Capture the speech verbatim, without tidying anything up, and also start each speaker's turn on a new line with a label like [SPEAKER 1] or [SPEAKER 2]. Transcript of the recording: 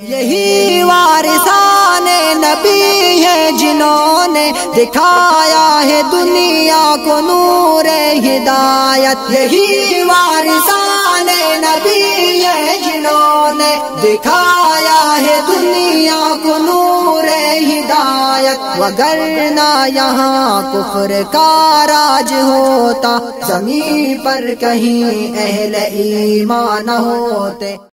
[SPEAKER 1] यही वारिसाने नबी है जिन्होंने दिखाया है दुनिया को नूरे हिदायत। यही वारिसाने नबी है जिन्होंने दिखाया है दुनिया को नूरे हिदायत। वगरना यहाँ कुफ्र का राज होता, ज़मीं पर कहीं अहले ईमान होते।